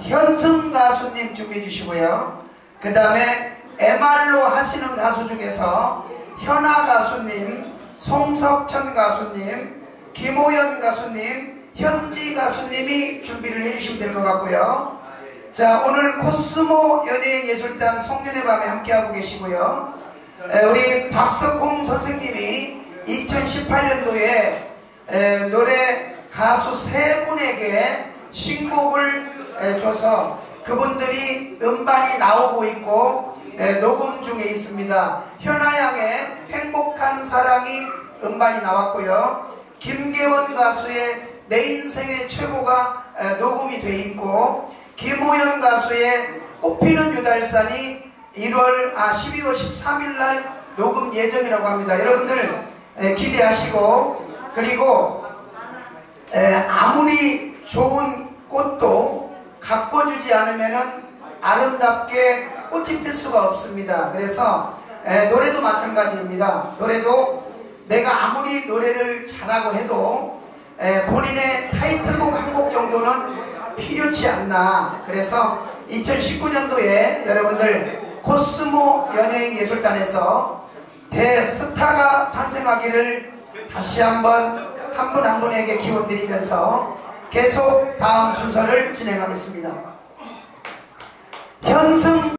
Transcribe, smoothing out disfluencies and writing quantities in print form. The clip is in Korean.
현승 가수님 준비해 주시고요. 그 다음에 MR로 하시는 가수 중에서 현아 가수님, 송석천 가수님, 김호연 가수님, 현지 가수님이 준비를 해주시면 될 것 같고요. 자, 오늘 코스모 연예인예술단 송년회 밤에 함께하고 계시고요. 우리 박석홍 선생님이 2018년도에 노래 가수 세 분에게 신곡을 줘서 그분들이 음반이 나오고 있고 녹음 중에 있습니다. 현아양의 행복한 사랑이 음반이 나왔고요. 김계원 가수의 내 인생의 최고가 녹음이 돼 있고, 김호연 가수의 꽃피는 유달산이 12월 13일 날 녹음 예정이라고 합니다. 여러분들 기대하시고, 그리고 아무리 좋은 꽃도 가꿔주지 않으면은 아름답게 꽃이 필 수가 없습니다. 그래서 노래도 마찬가지입니다. 노래도 내가 아무리 노래를 잘하고 해도 본인의 타이틀곡 한 곡 정도는 필요치 않나. 그래서 2019년도에 여러분들 코스모 연예인예술단에서 대스타가 탄생하기를 다시 한번 한 분 한 분에게 기원 드리면서 계속 다음 순서를 진행하겠습니다. 현승